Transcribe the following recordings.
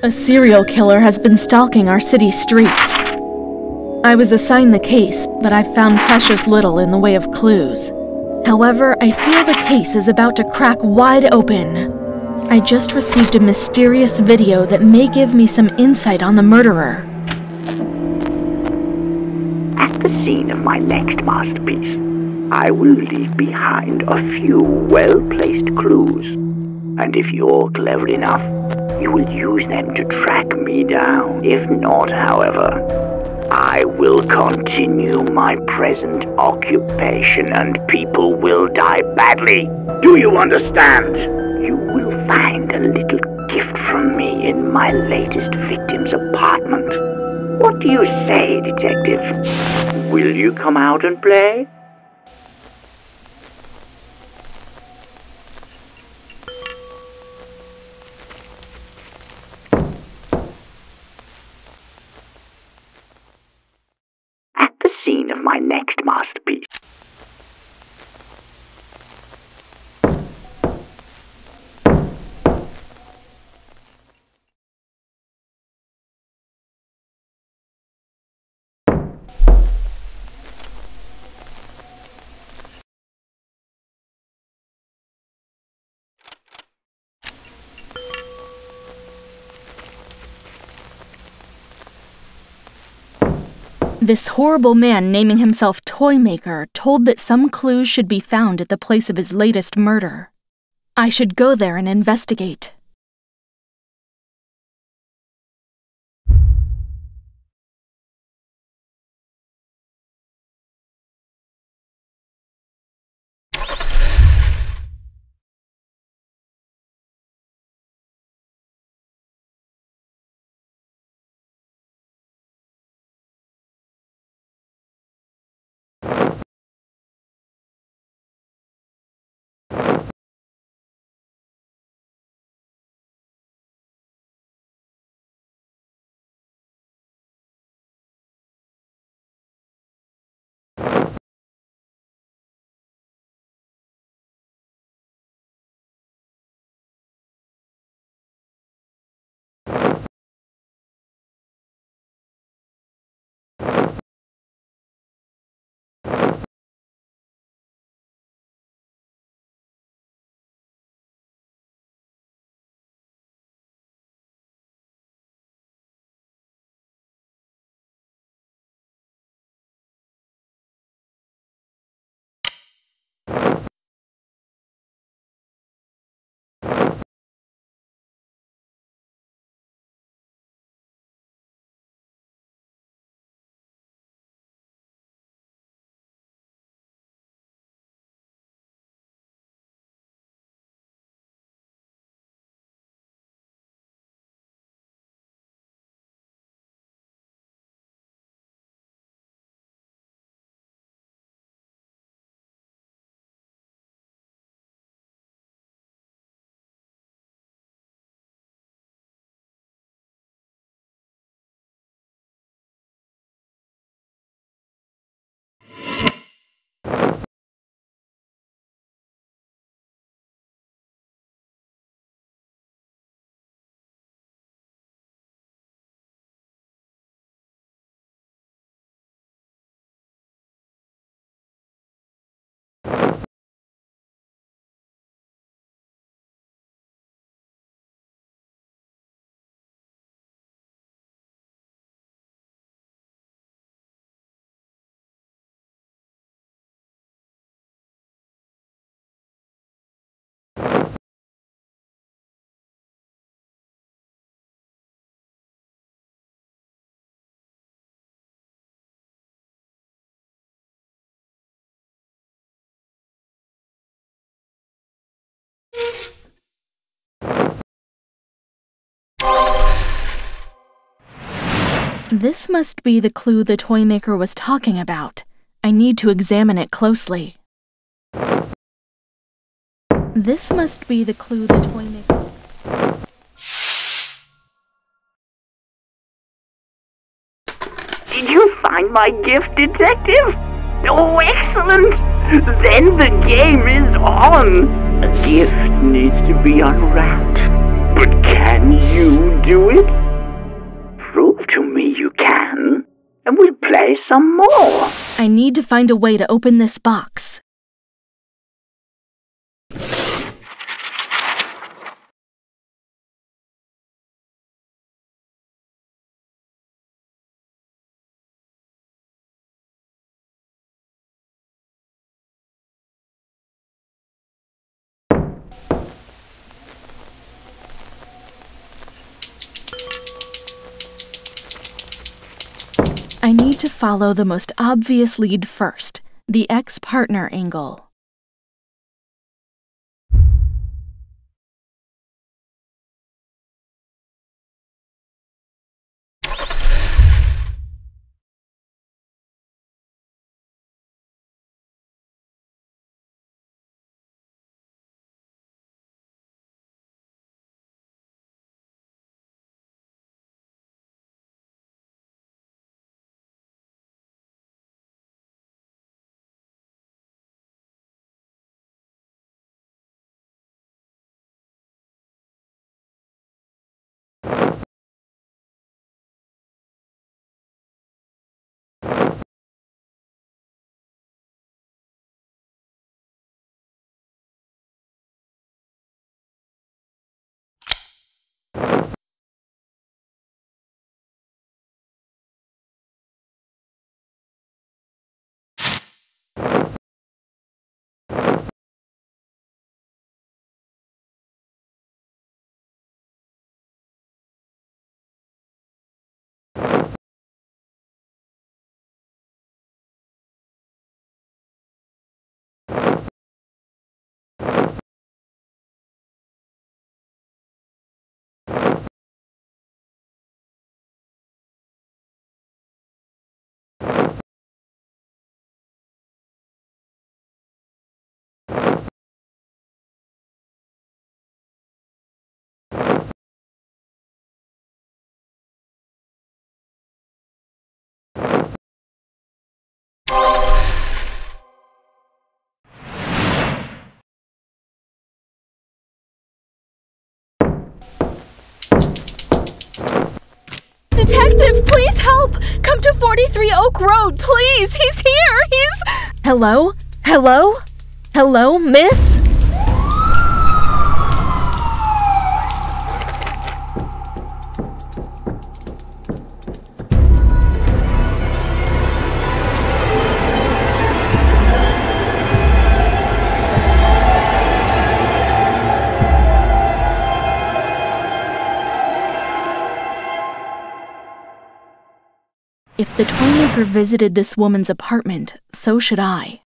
A serial killer has been stalking our city streets. I was assigned the case, but I've found precious little in the way of clues. However, I feel the case is about to crack wide open. I just received a mysterious video that may give me some insight on the murderer. At the scene of my next masterpiece, I will leave behind a few well-placed clues. And if you're clever enough, you will use them to track me down. If not, however, I will continue my present occupation and people will die badly. Do you understand? You will find a little gift from me in my latest victim's apartment. What do you say, detective? Will you come out and play? At the scene of my next masterpiece. This horrible man naming himself Toymaker told that some clues should be found at the place of his latest murder. I should go there and investigate. This must be the clue the Toymaker was talking about. I need to examine it closely. This must be the clue the Toymaker... Did you find my gift, detective? Oh, excellent! Then the game is on! A gift needs to be unwrapped. But Can you do it? Prove to me you can, and we'll play some more. I need to find a way to open this box. I need to follow the most obvious lead first, the ex-partner angle. Detective, please help! Come to 43 Oak Road, please! He's here! He's... Hello? Hello? Hello, miss? If the Toymaker visited this woman's apartment, so should I.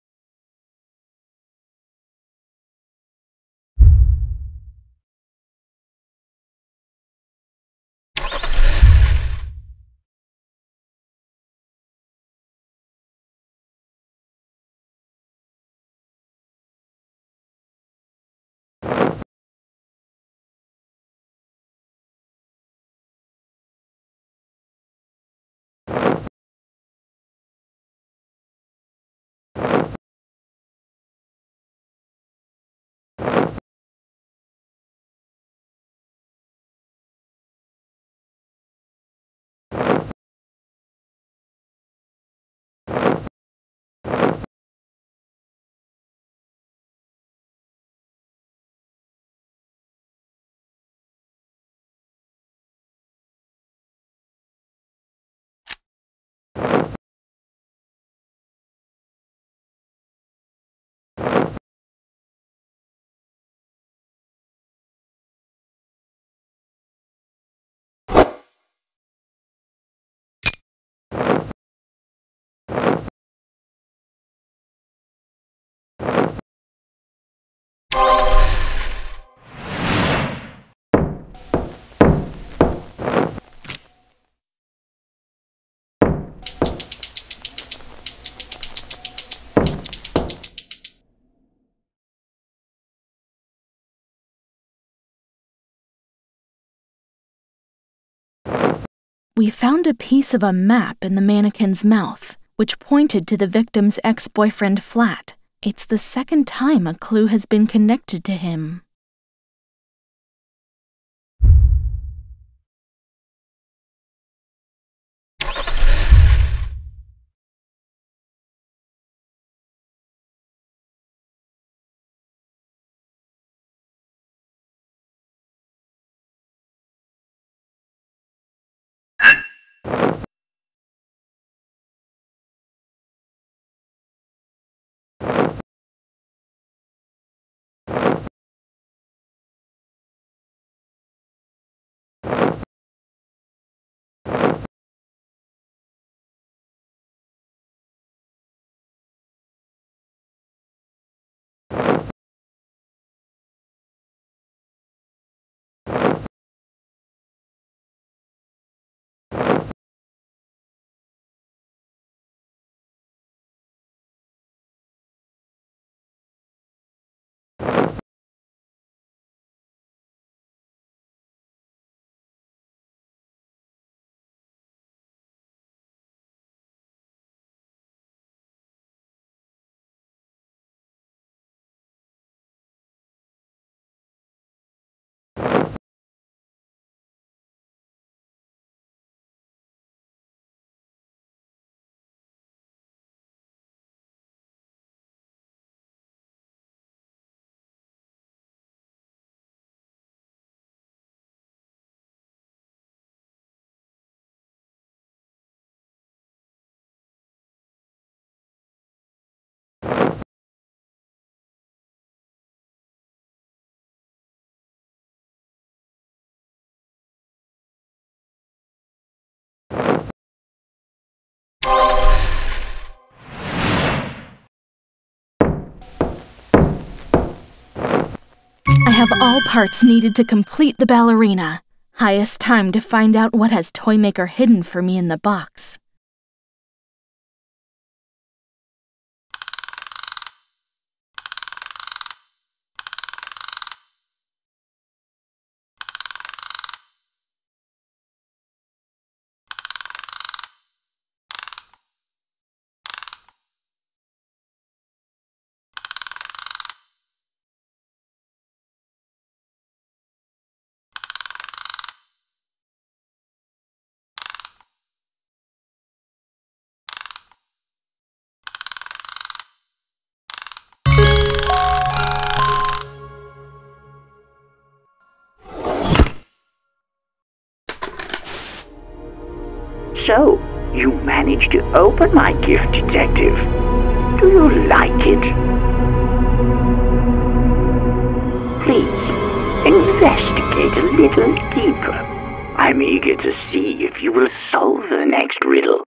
We found a piece of a map in the mannequin's mouth, which pointed to the victim's ex-boyfriend flat. It's the second time a clue has been connected to him. have all parts needed to complete the ballerina. Highest time to find out what has Toymaker hidden for me in the box. So, you managed to open my gift, Detective. Do you like it? Please, investigate a little deeper. I'm eager to see if you will solve the next riddle.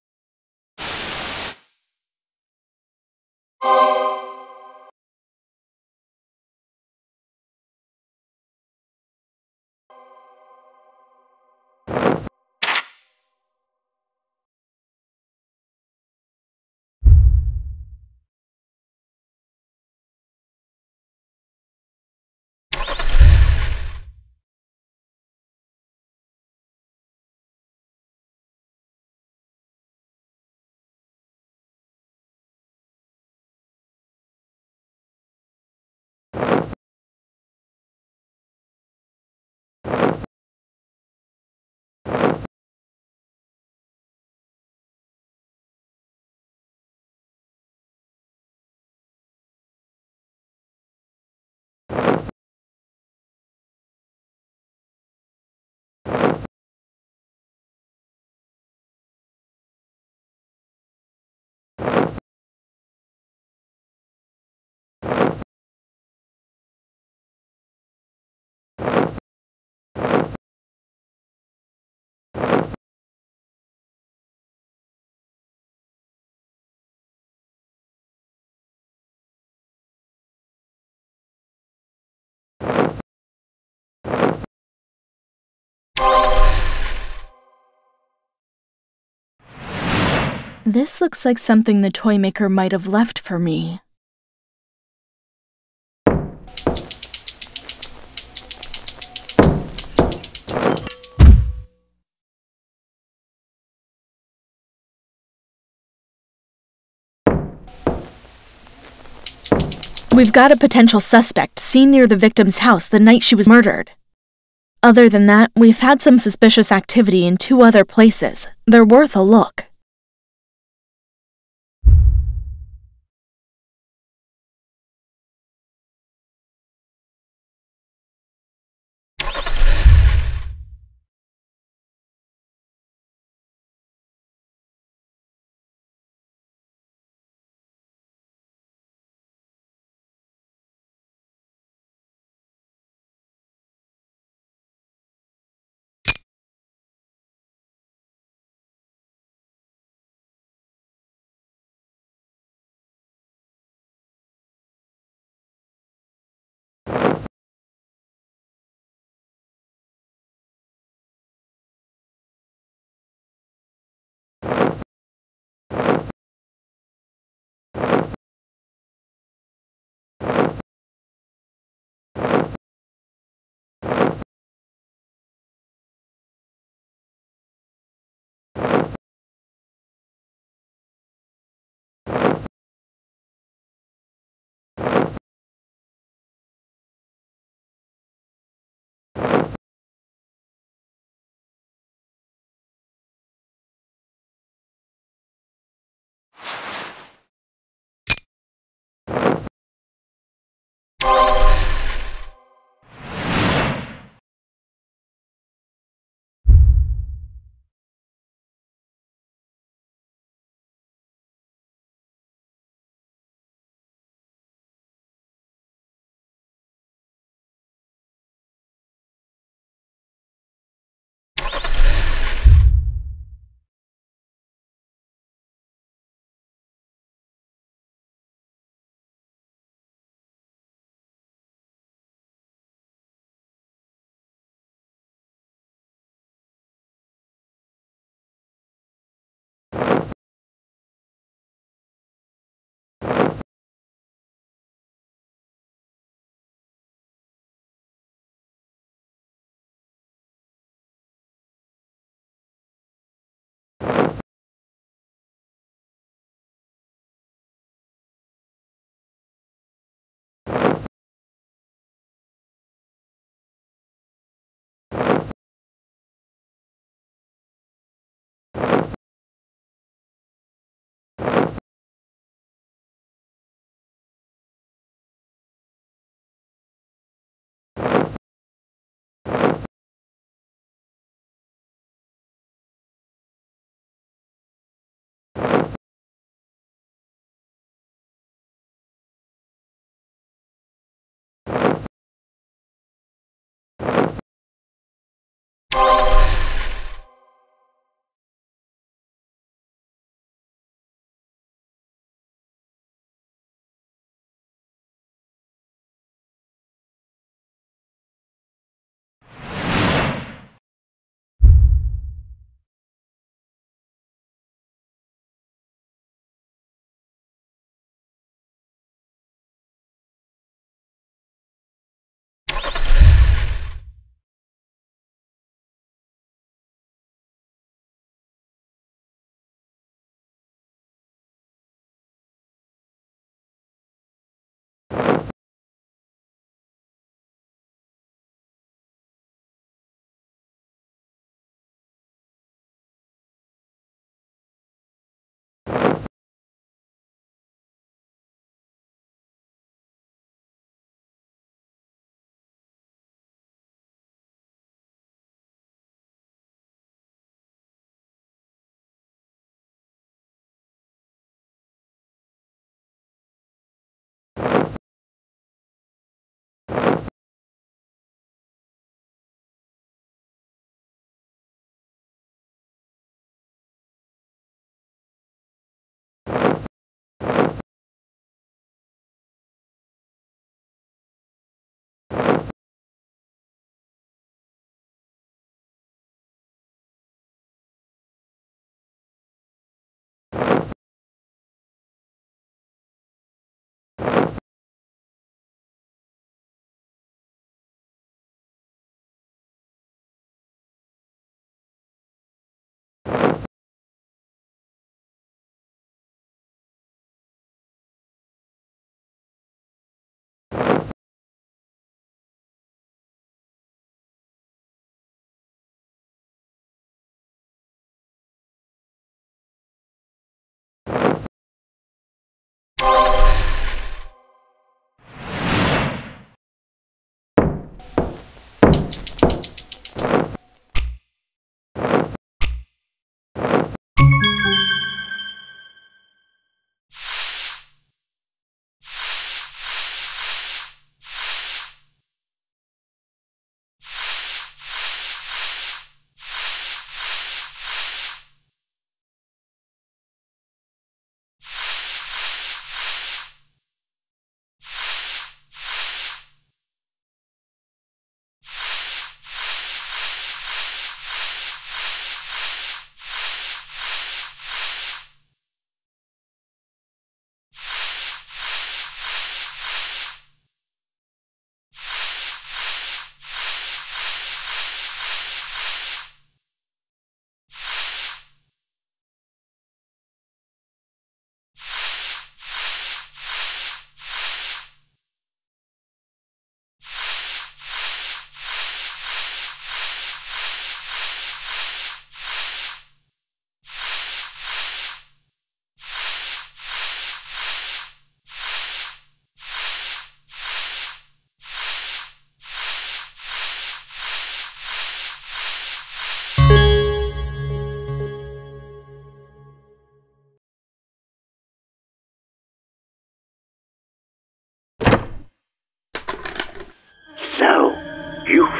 This looks like something the Toymaker might have left for me. We've got a potential suspect seen near the victim's house the night she was murdered. Other than that, we've had some suspicious activity in 2 other places. They're worth a look.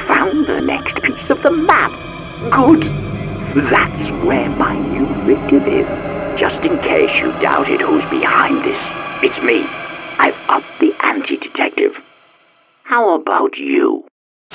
found the next piece of the map. Good. That's where my new victim is. Just in case you doubted who's behind this, it's me. I've upped the ante, detective. How about you?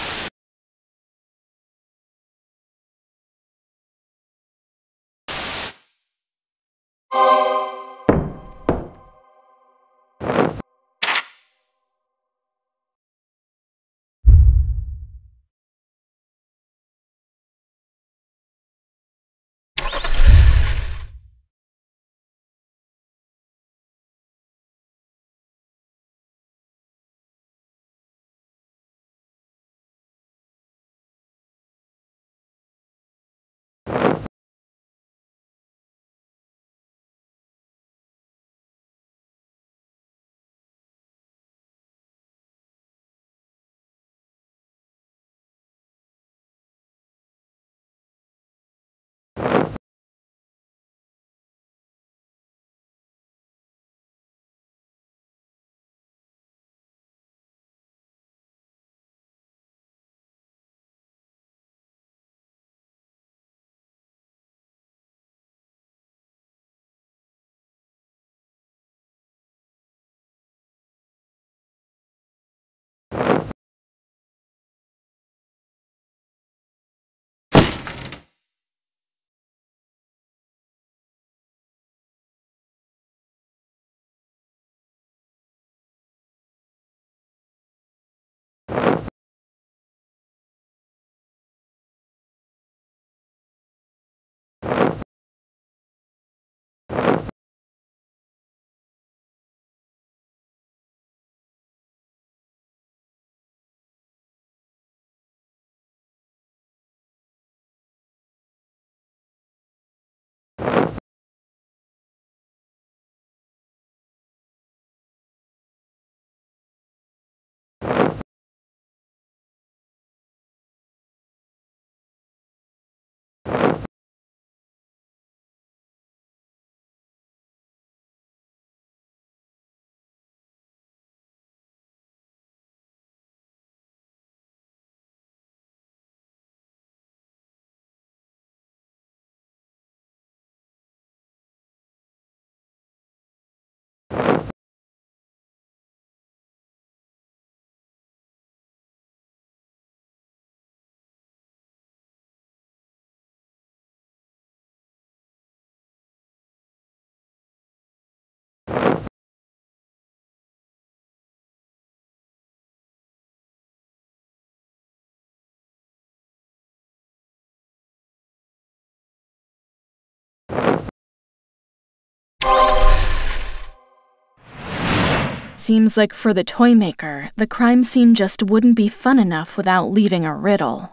Seems like for the Toymaker, the crime scene just wouldn't be fun enough without leaving a riddle.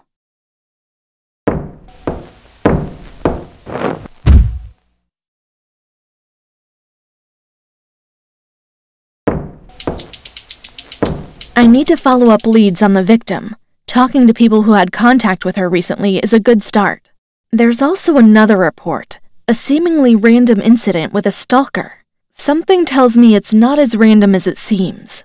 I need to follow up leads on the victim. Talking to people who had contact with her recently is a good start. There's also another report, a seemingly random incident with a stalker. Something tells me it's not as random as it seems.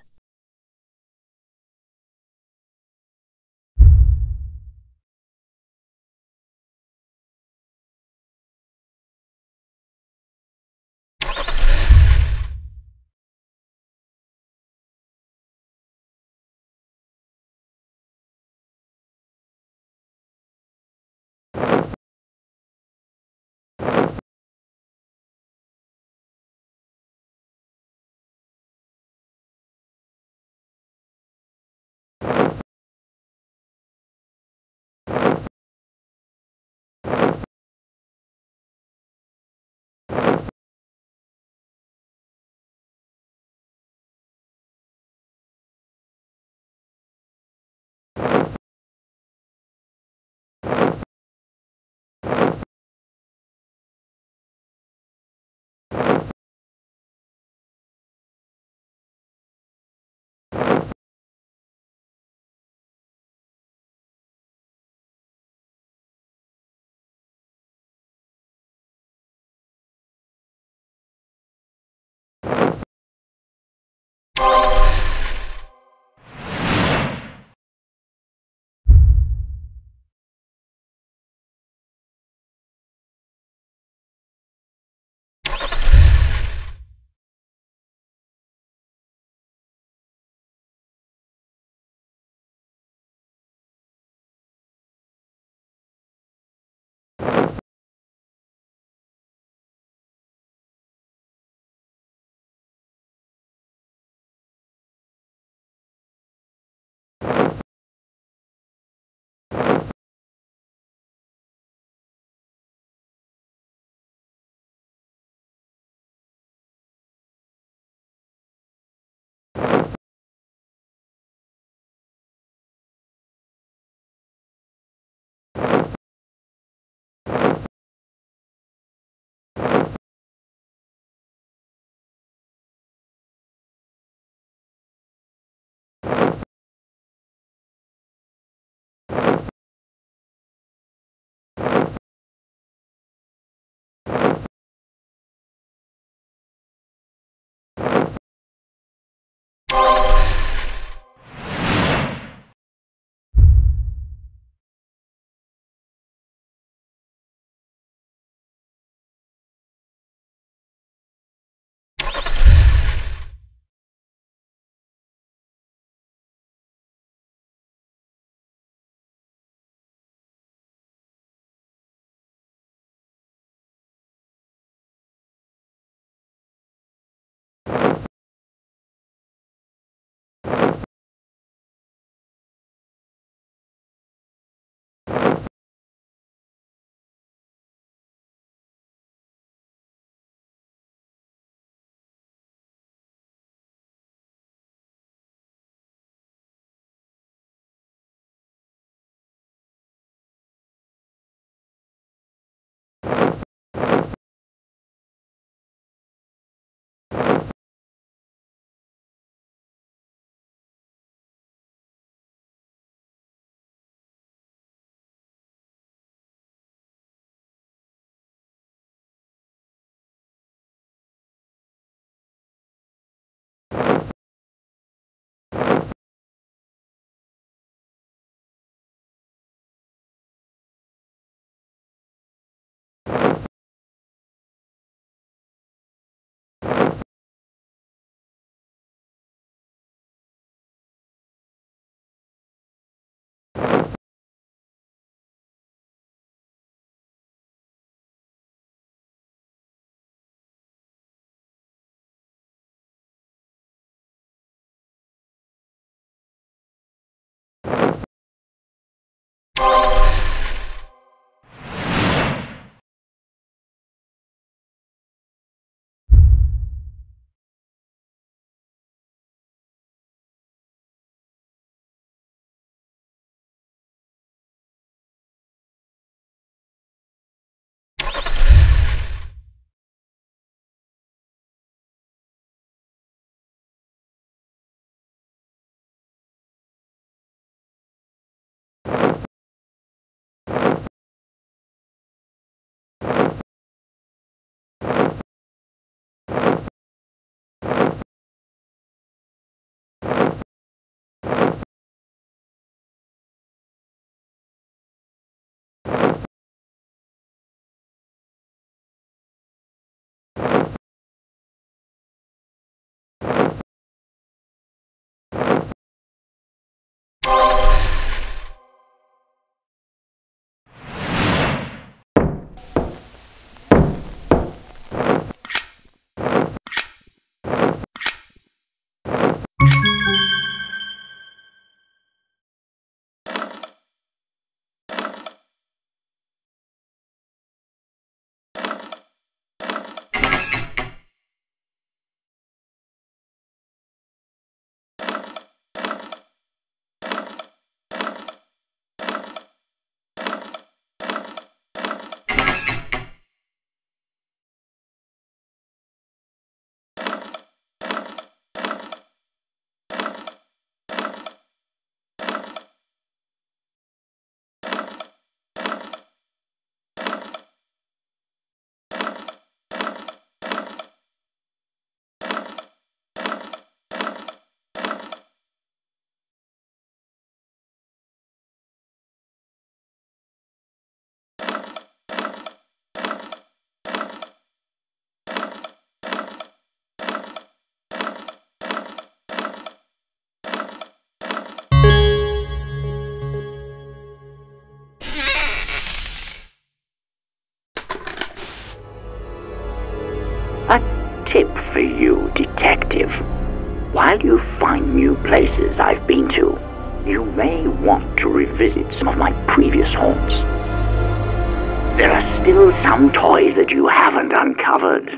tip for you, detective. While you find new places I've been to, you may want to revisit some of my previous homes. There are still some toys that you haven't uncovered.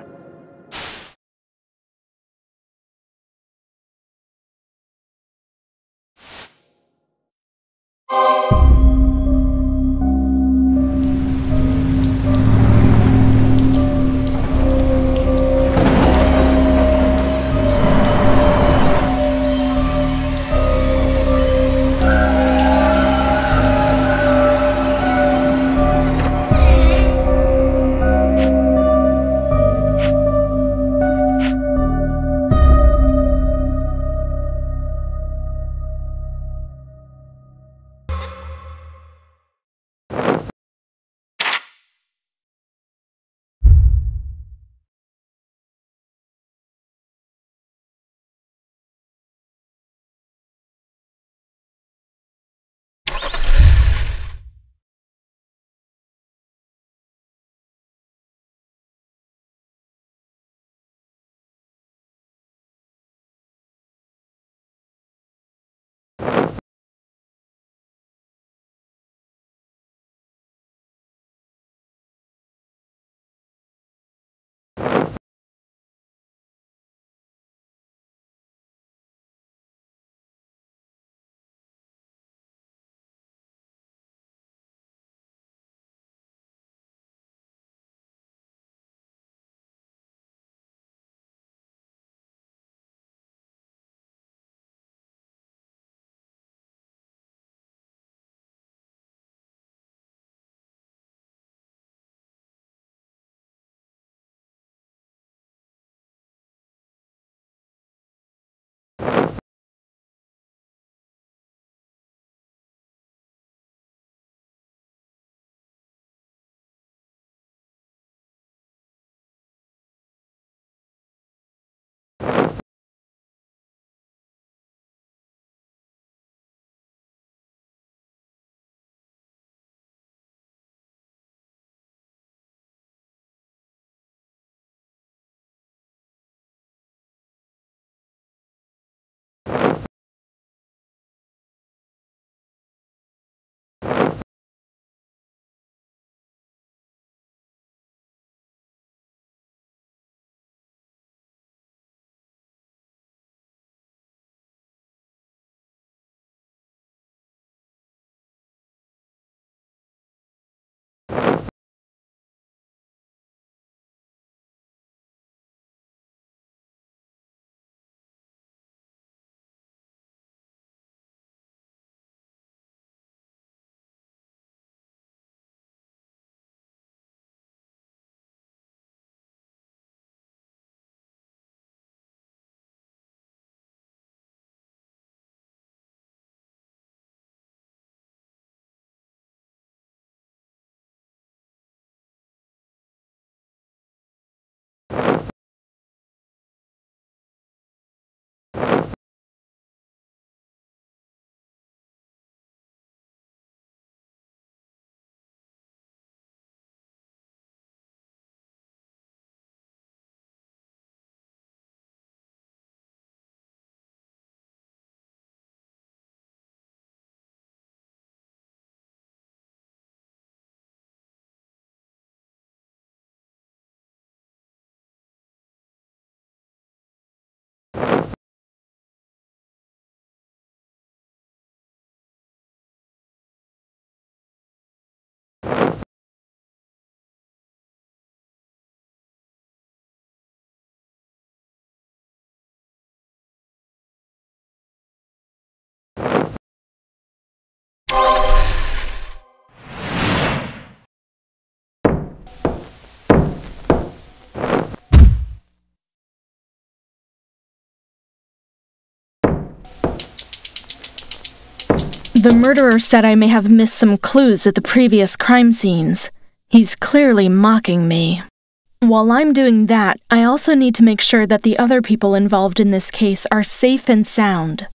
The murderer said I may have missed some clues at the previous crime scenes. He's clearly mocking me. While I'm doing that, I also need to make sure that the other people involved in this case are safe and sound.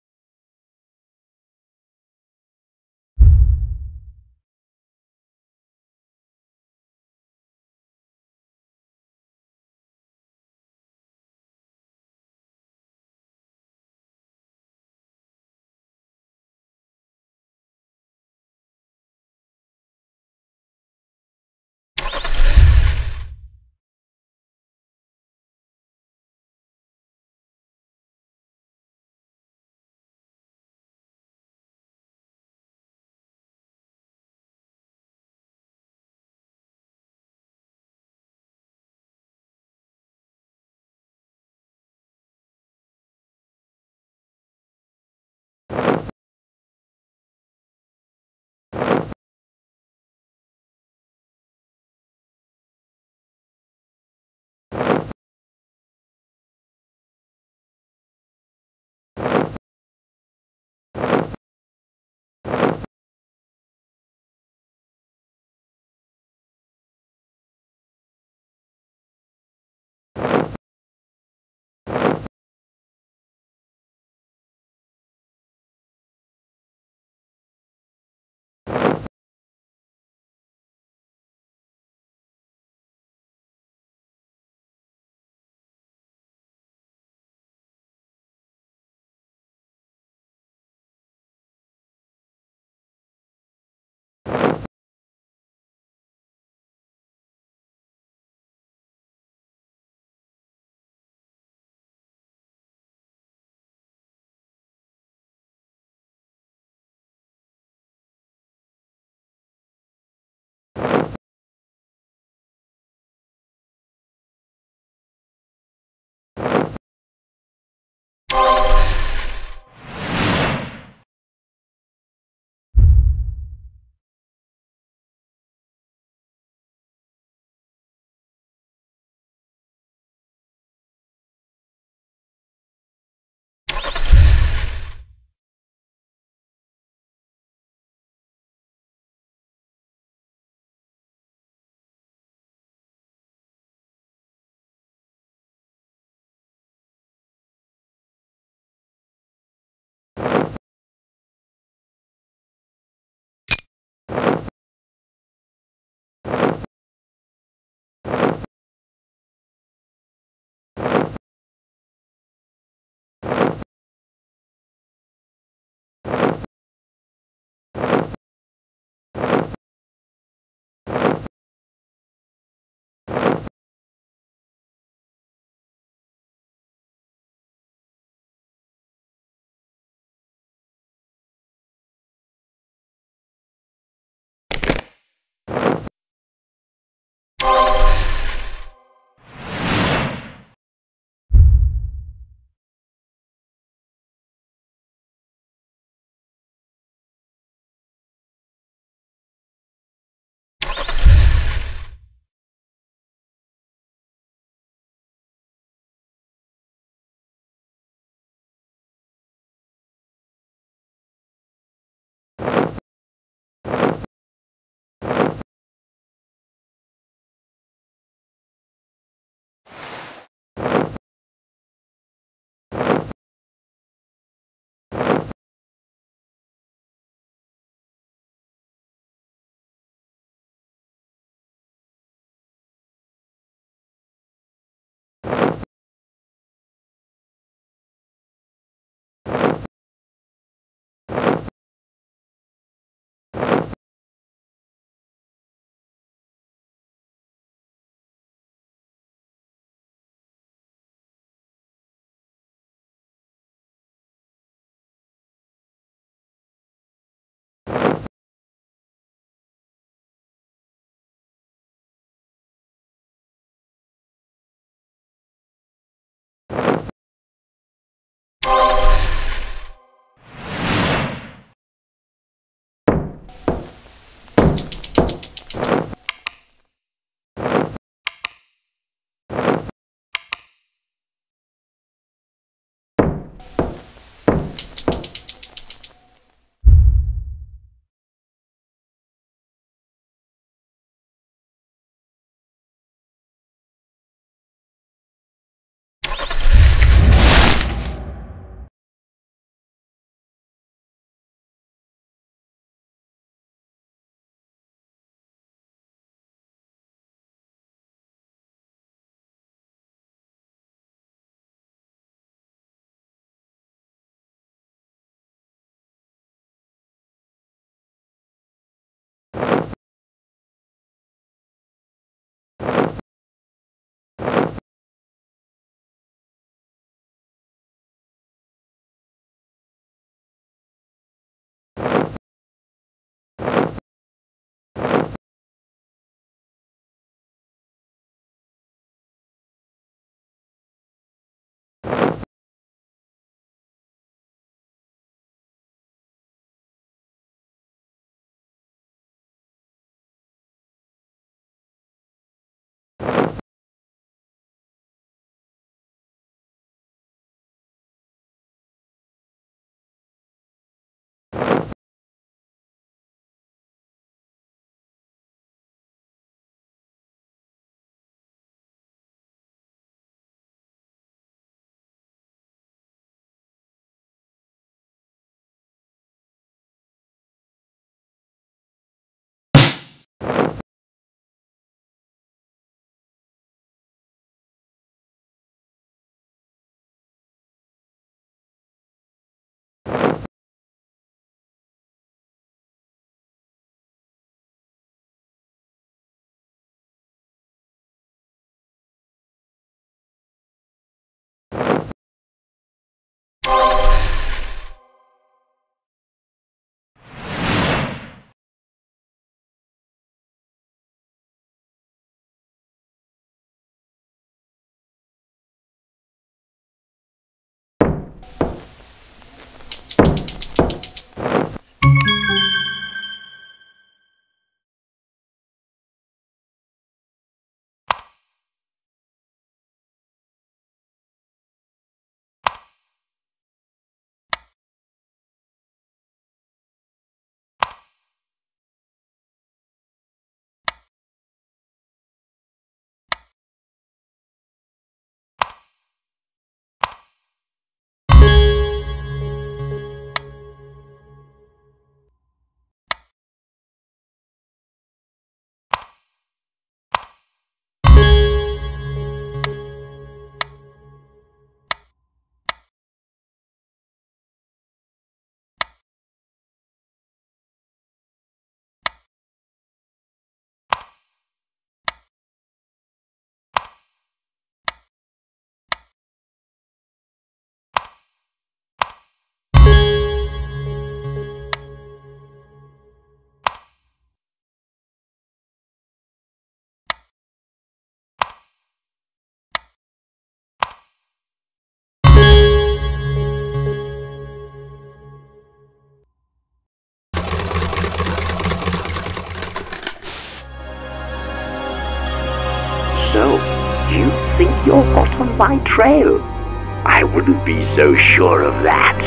you're hot on my trail. I wouldn't be so sure of that.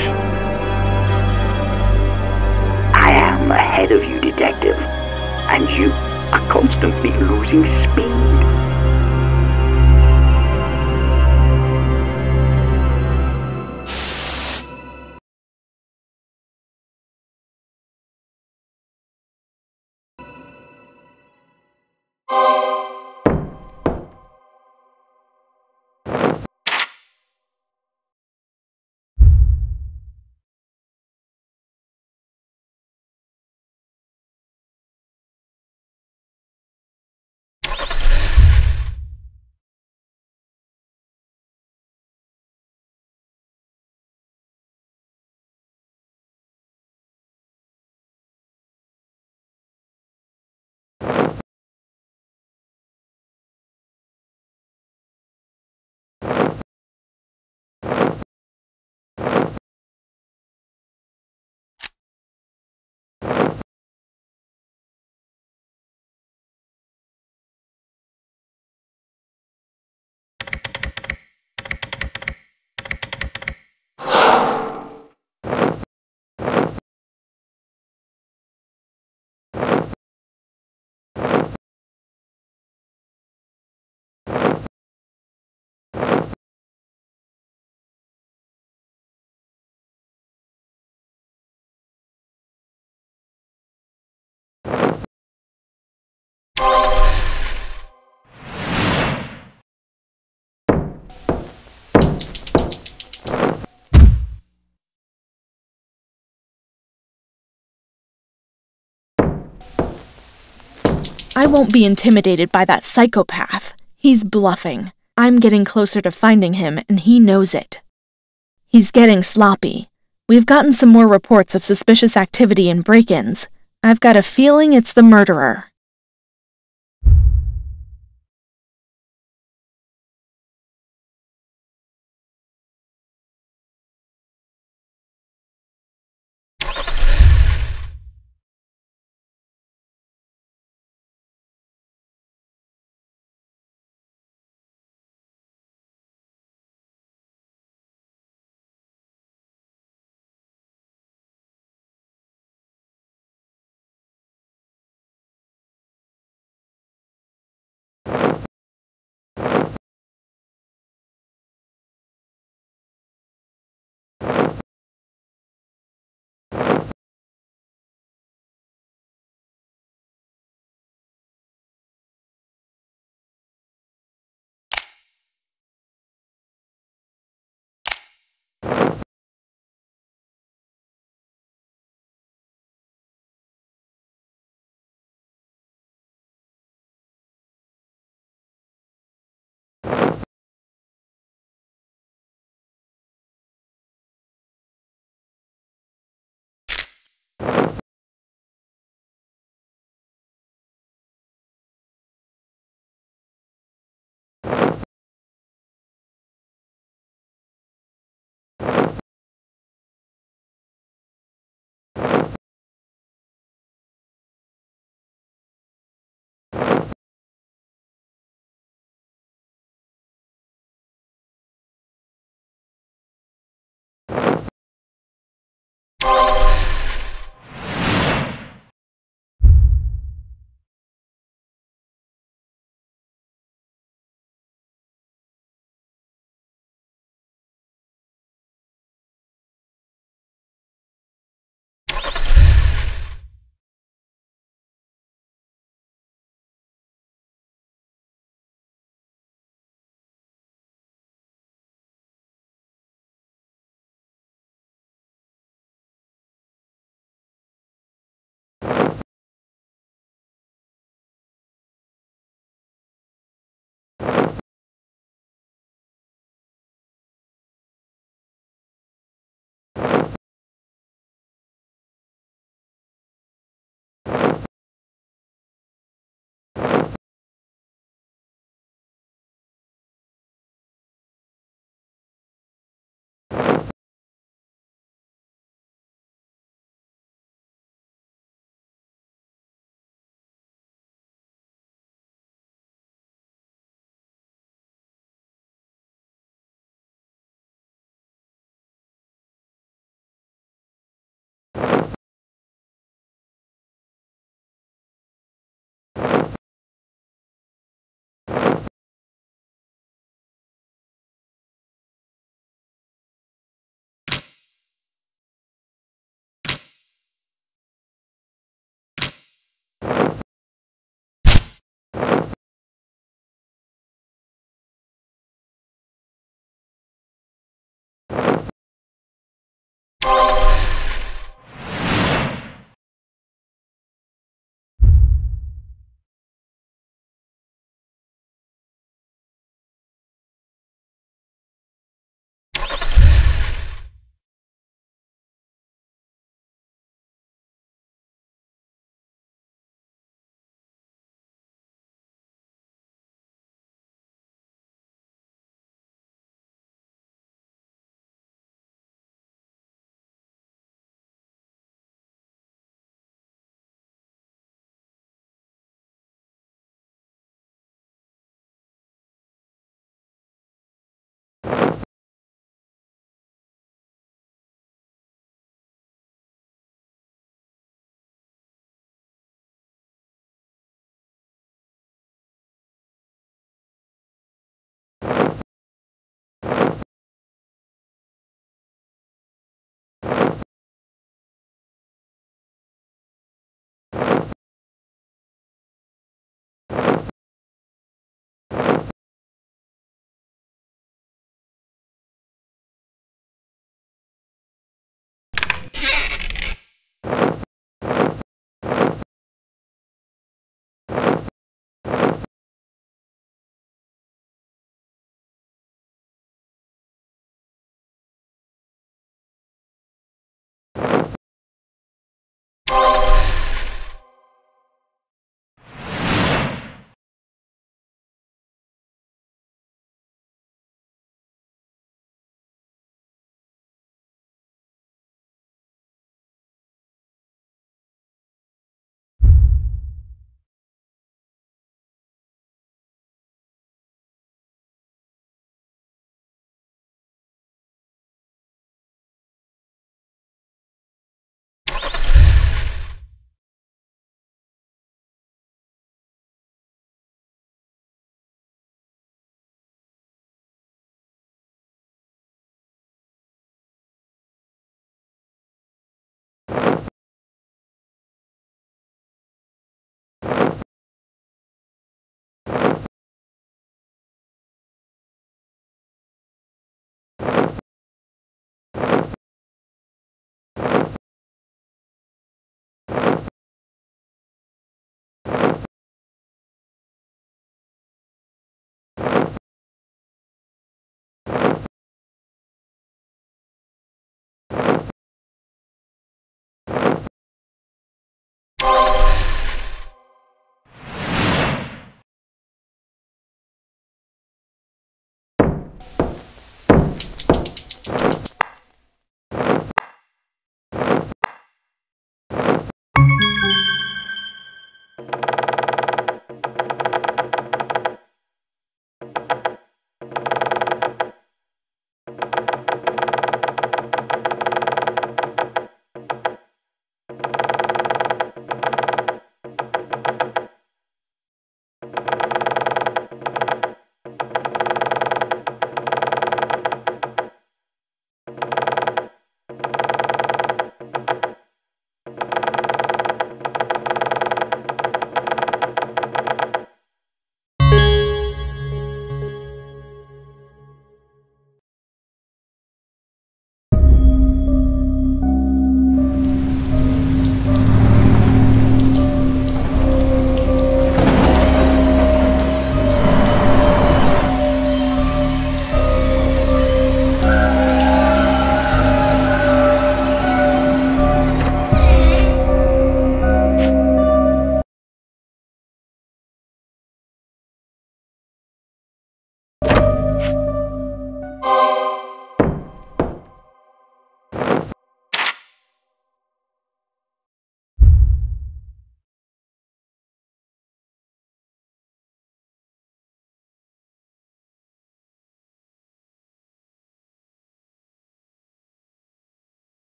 I am ahead of you, detective, and you are constantly losing speed. I won't be intimidated by that psychopath. He's bluffing. I'm getting closer to finding him, and he knows it. He's getting sloppy. We've gotten some more reports of suspicious activity and break-ins. I've got a feeling it's the murderer.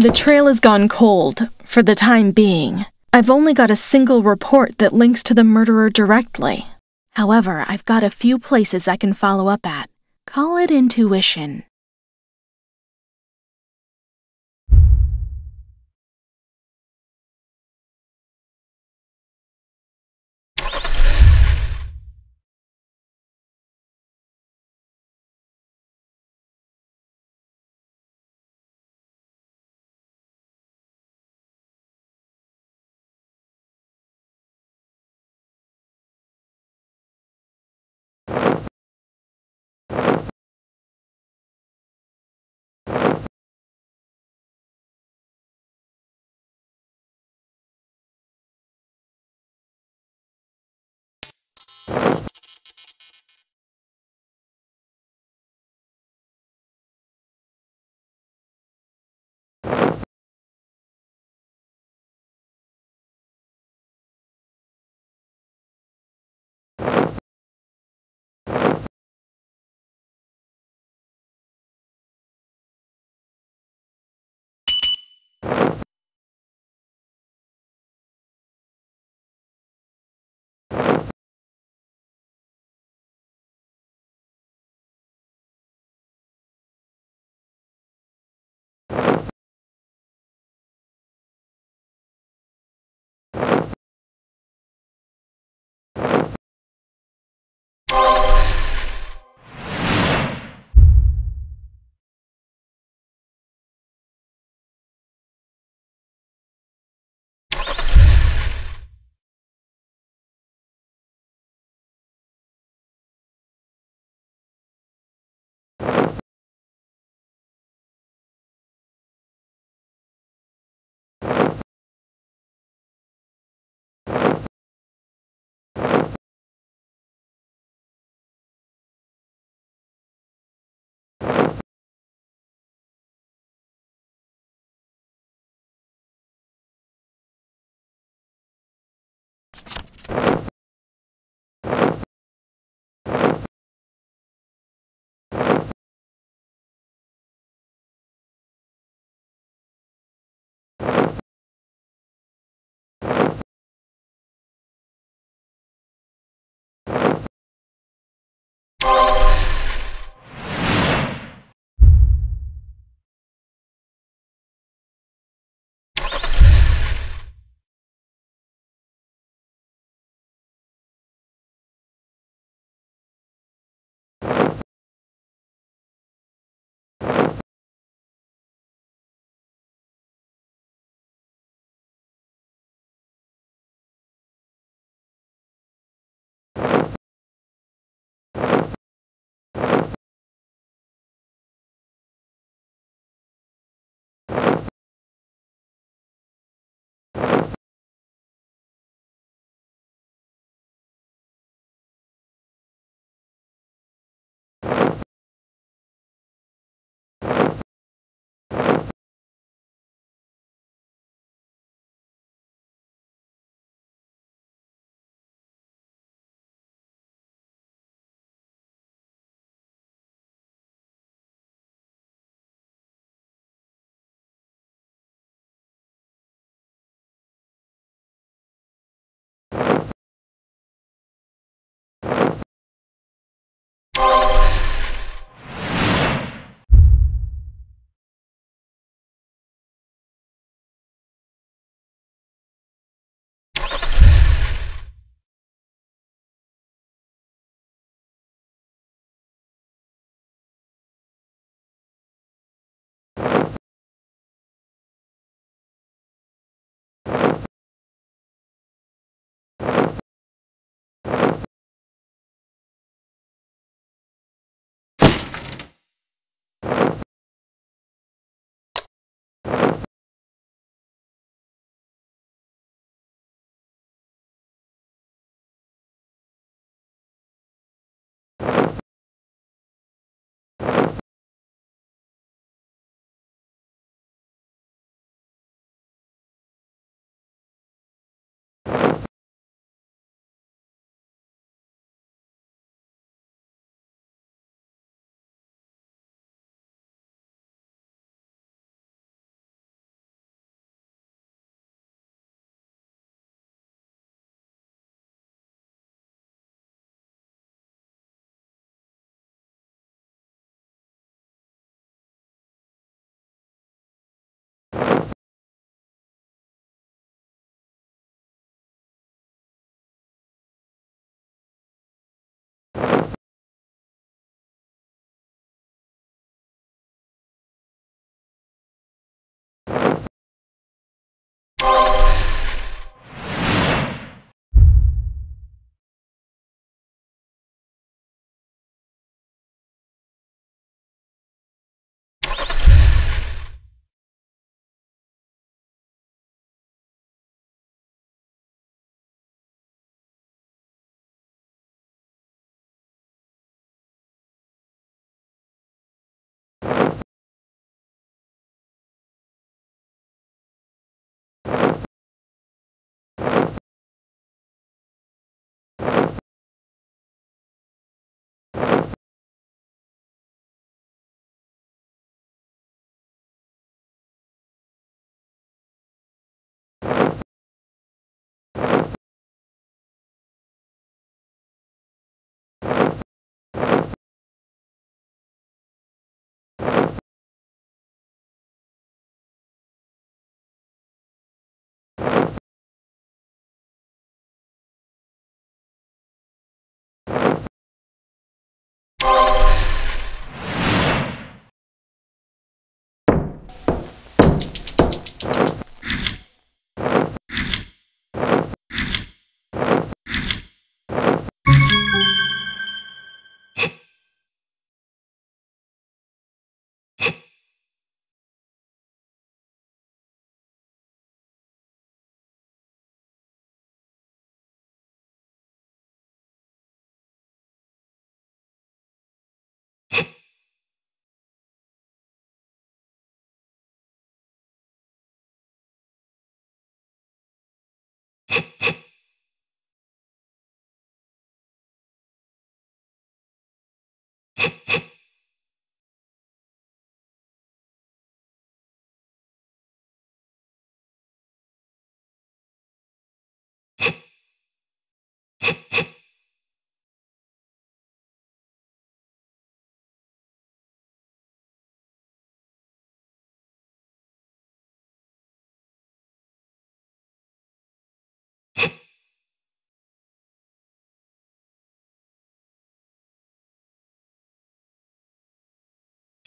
The trail has gone cold, for the time being. I've only got a single report that links to the murderer directly. However, I've got a few places I can follow up at. Call it intuition.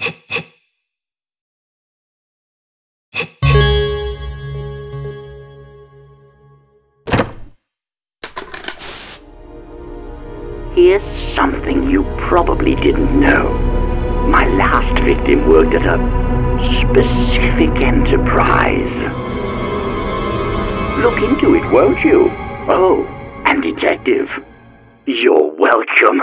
Here's something you probably didn't know. My last victim worked at a specific enterprise. Look into it, won't you? Oh, and detective, you're welcome.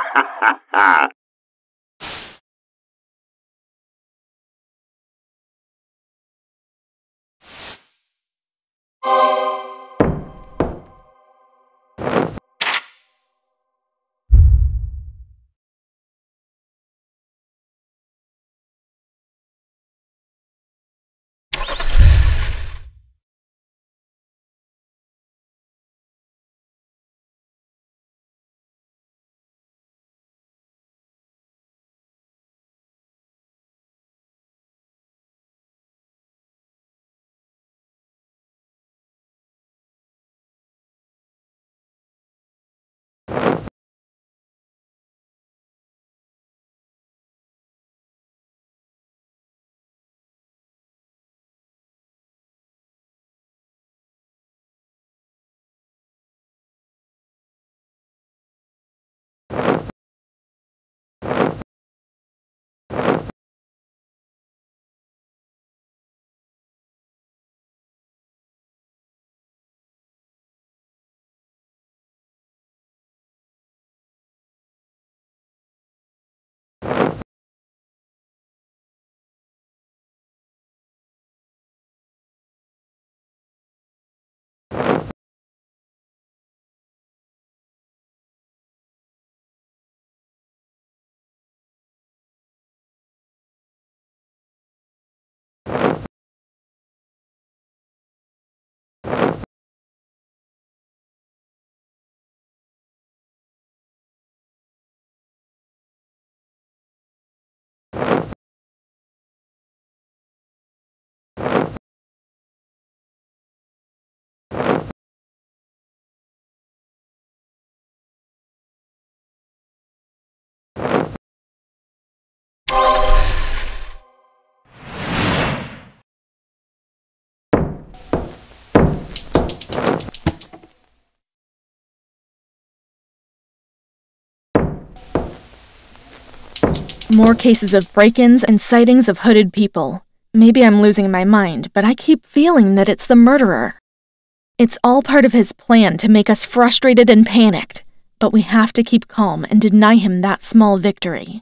More cases of break-ins and sightings of hooded people. Maybe I'm losing my mind, but I keep feeling that it's the murderer. It's all part of his plan to make us frustrated and panicked, but we have to keep calm and deny him that small victory.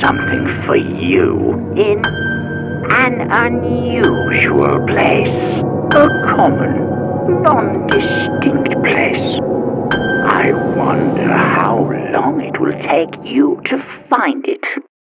something for you in an unusual place. A common, non-distinct place. I wonder how long it will take you to find it.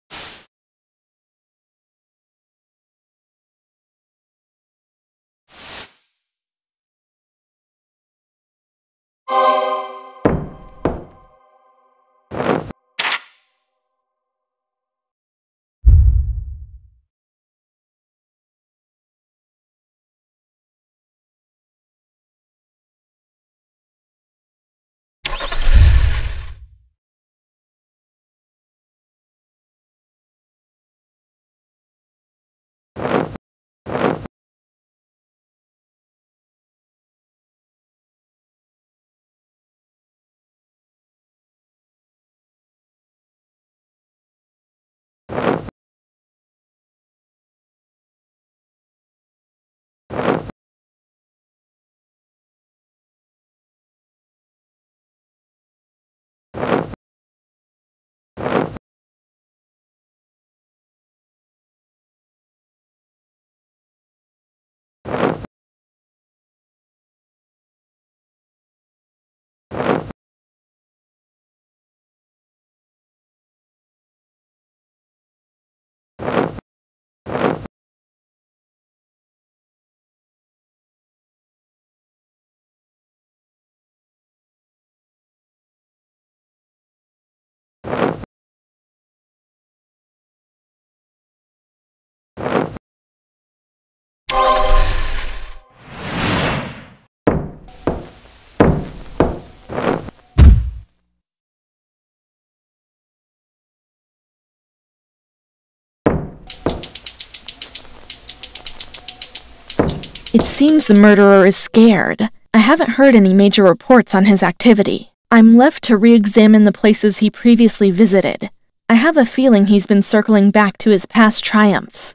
It seems the murderer is scared. I haven't heard any major reports on his activity. I'm left to re-examine the places he previously visited. I have a feeling he's been circling back to his past triumphs.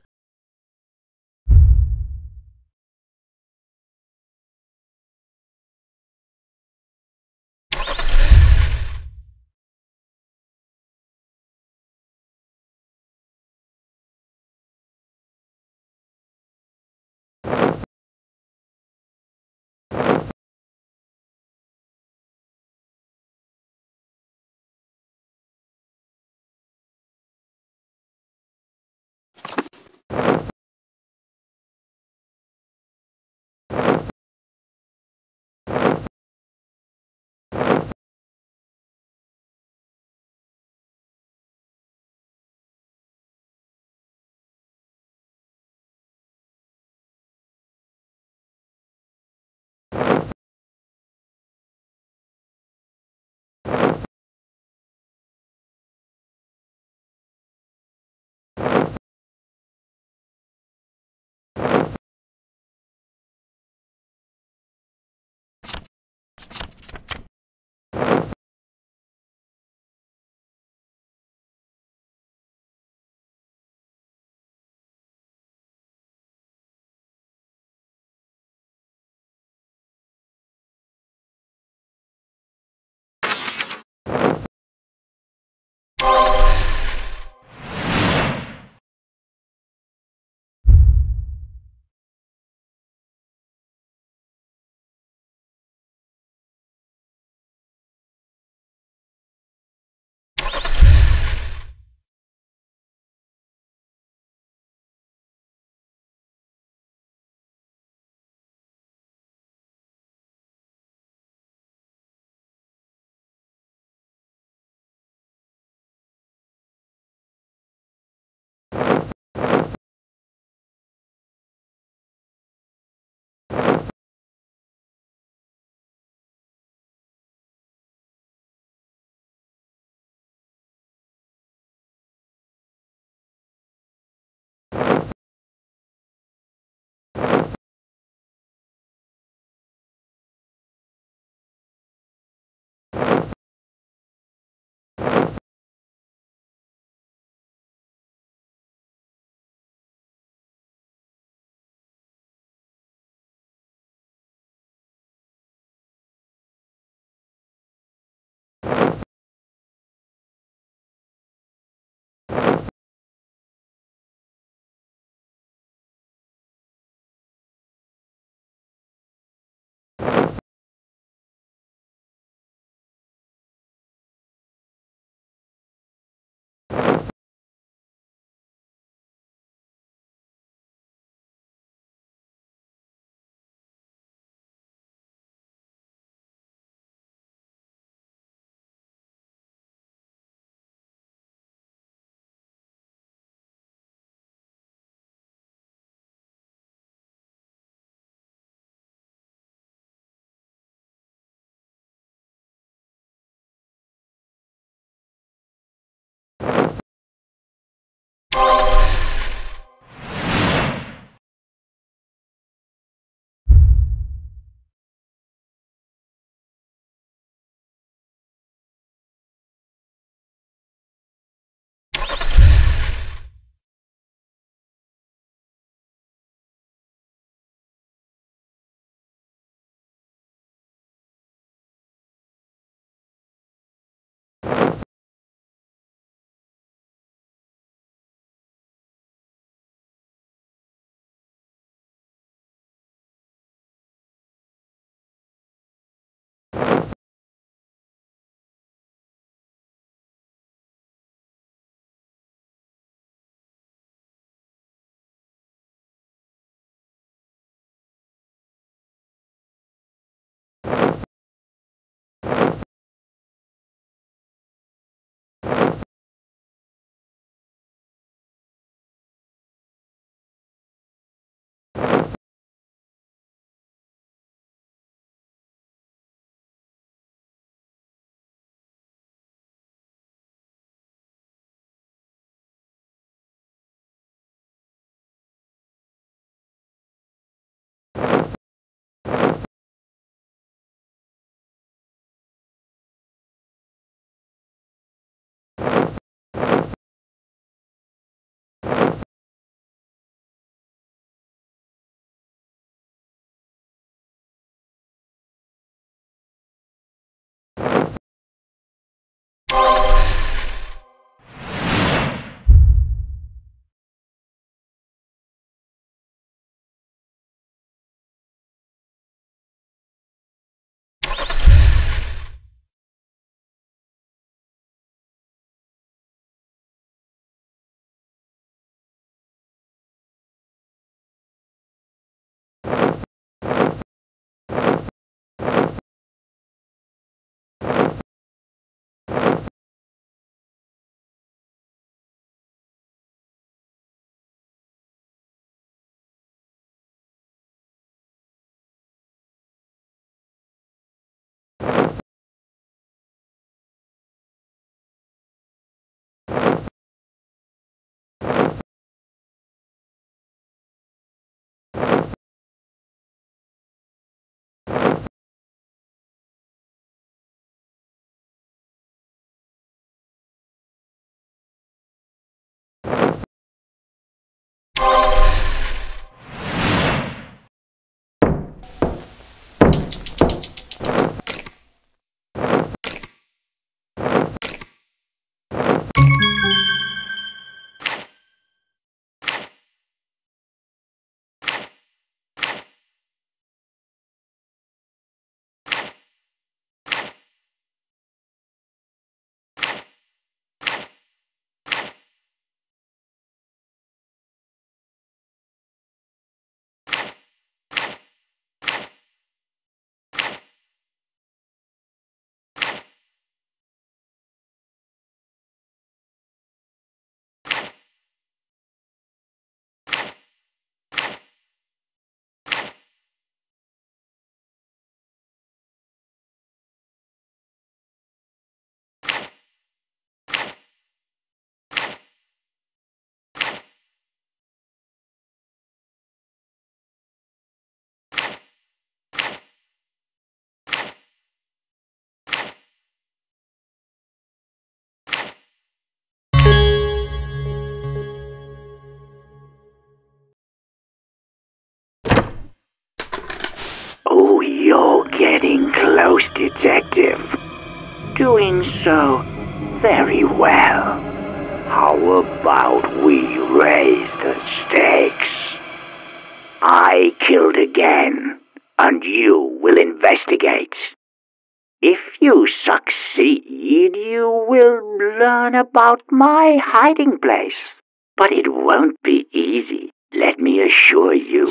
effective. Doing so very well. How about we raise the stakes? I killed again, and you will investigate. If you succeed, you will learn about my hiding place. But it won't be easy, let me assure you.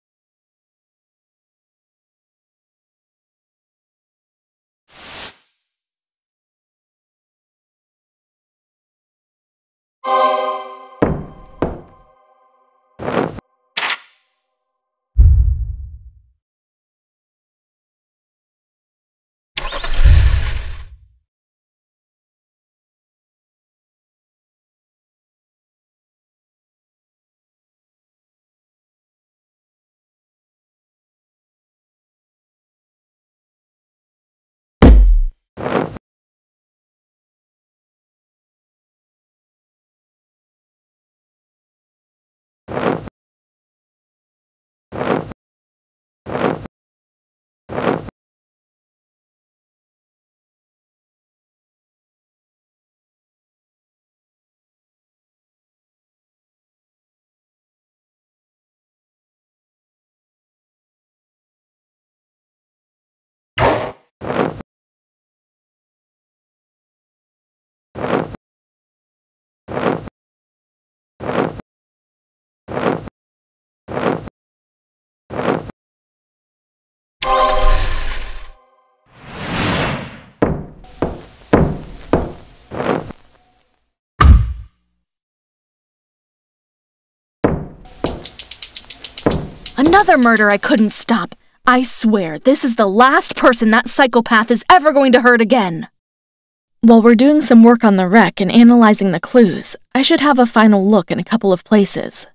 Another murder I couldn't stop. I swear, this is the last person that psychopath is ever going to hurt again. While we're doing some work on the wreck and analyzing the clues, I should have a final look in a couple of places.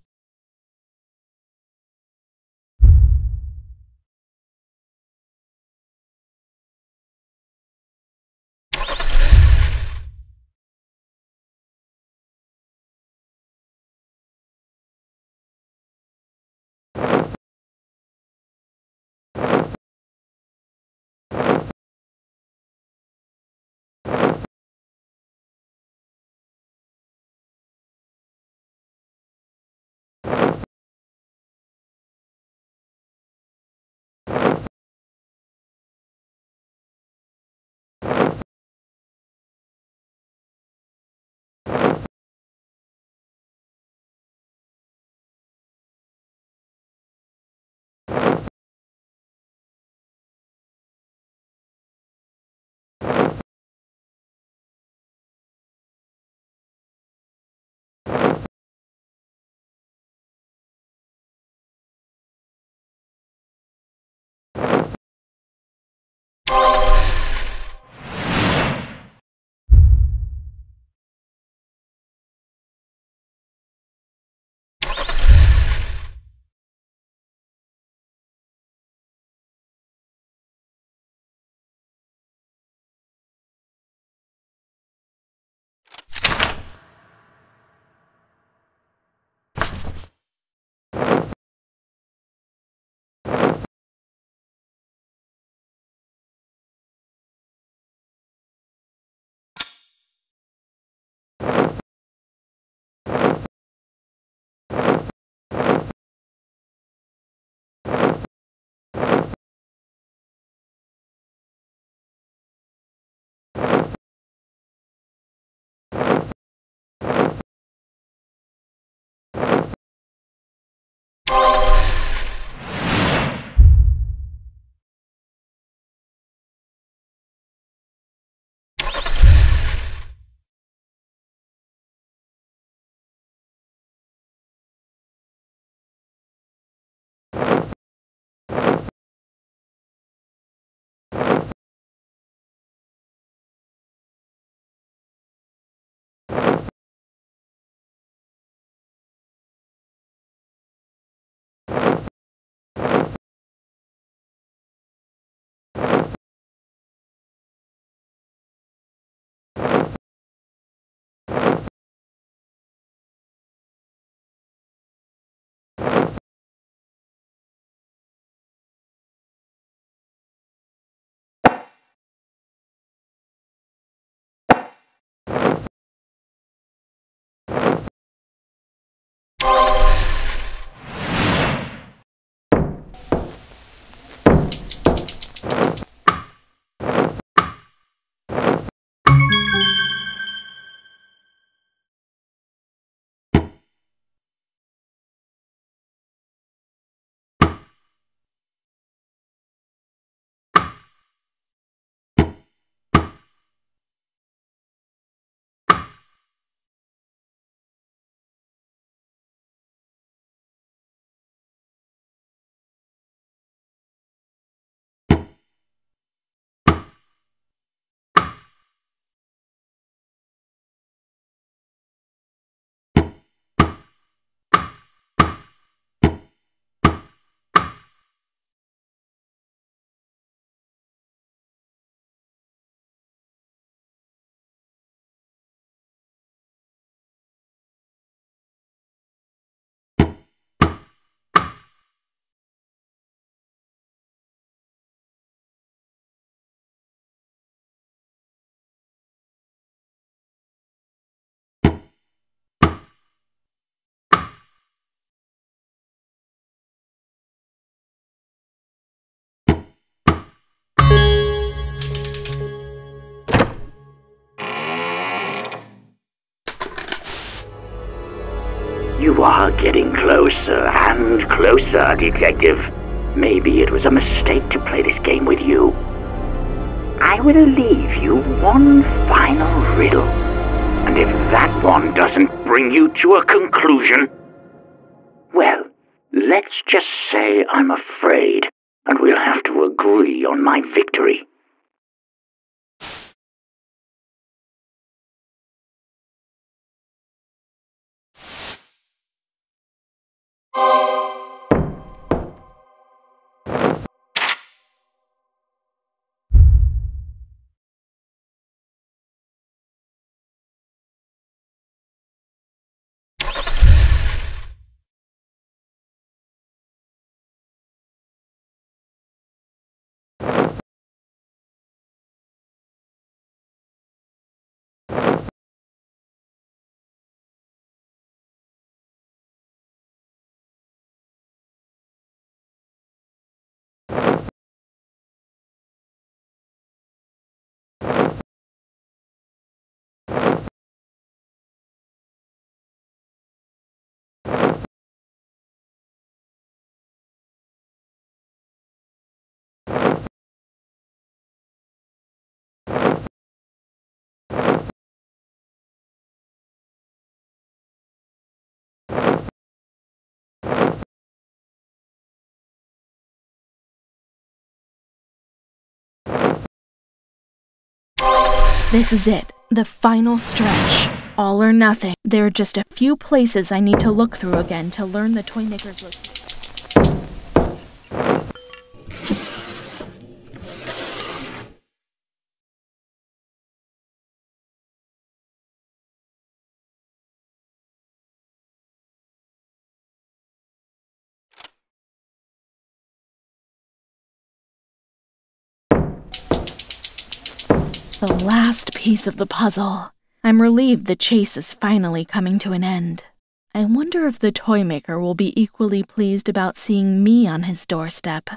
You are getting closer and closer, Detective. Maybe it was a mistake to play this game with you. I will leave you one final riddle. And if that one doesn't bring you to a conclusion, well, let's just say I'm afraid, and we'll have to agree on my victory. This is it, the final stretch. All or nothing. There are just a few places I need to look through again to learn the Toymaker's location. The last piece of the puzzle. I'm relieved the chase is finally coming to an end. I wonder if the Toymaker will be equally pleased about seeing me on his doorstep.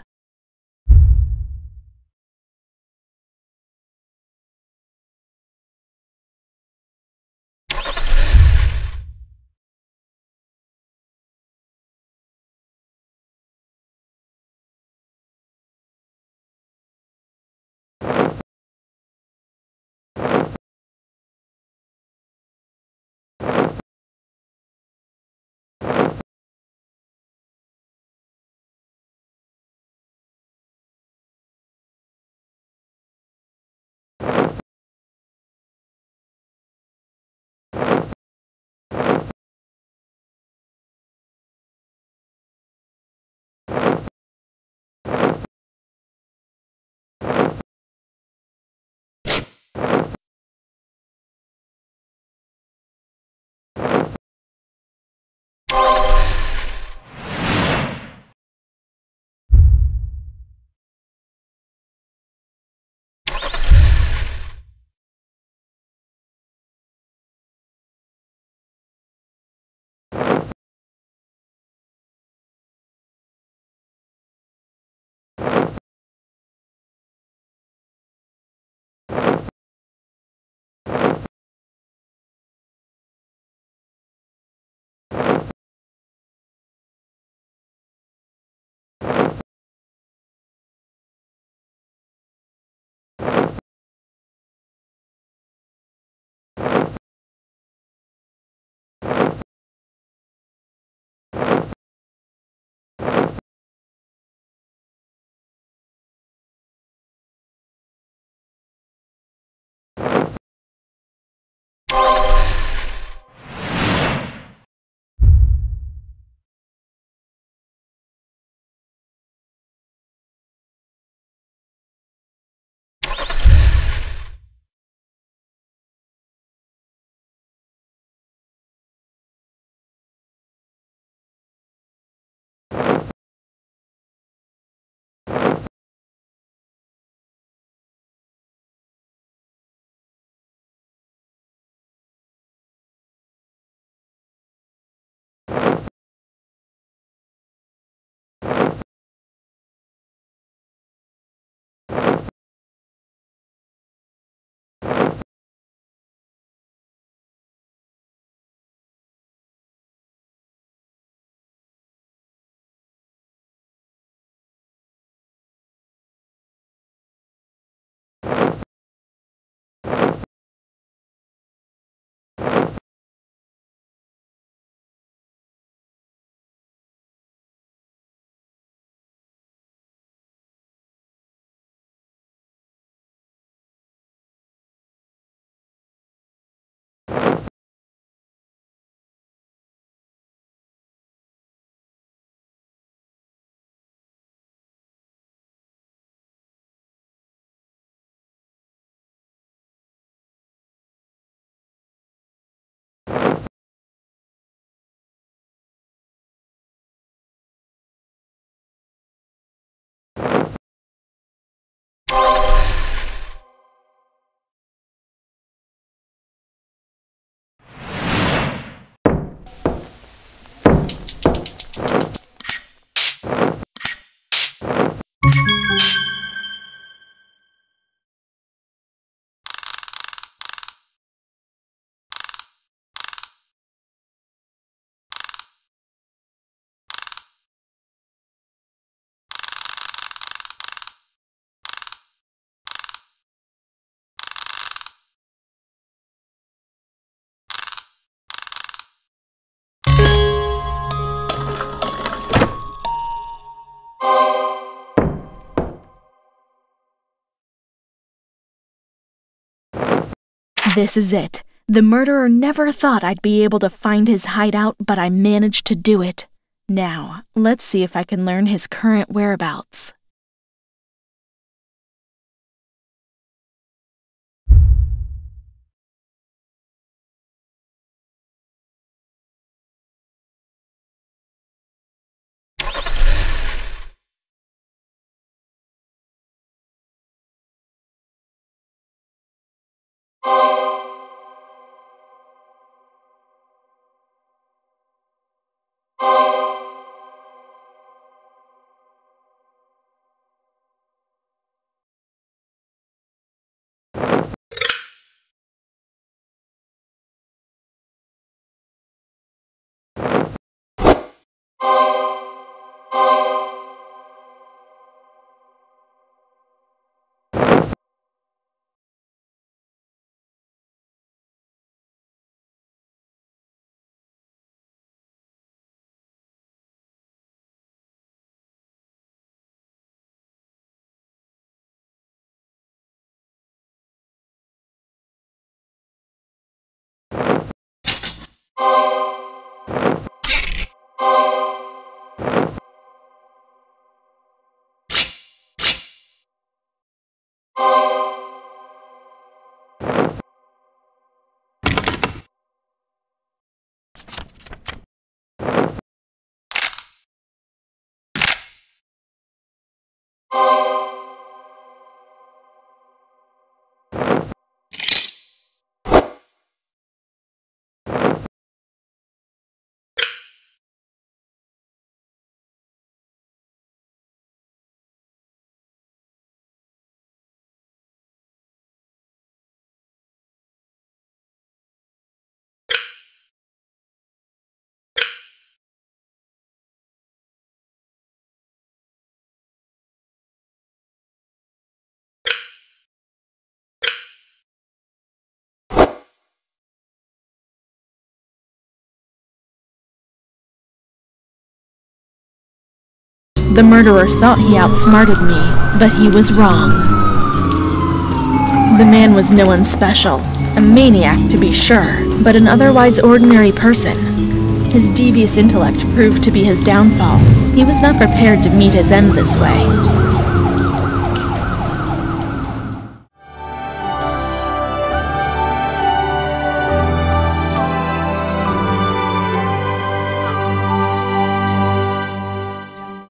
This is it. The murderer never thought I'd be able to find his hideout, but I managed to do it. Now, let's see if I can learn his current whereabouts. The murderer thought he outsmarted me, but he was wrong. The man was no one special, a maniac to be sure, but an otherwise ordinary person. His devious intellect proved to be his downfall. He was not prepared to meet his end this way.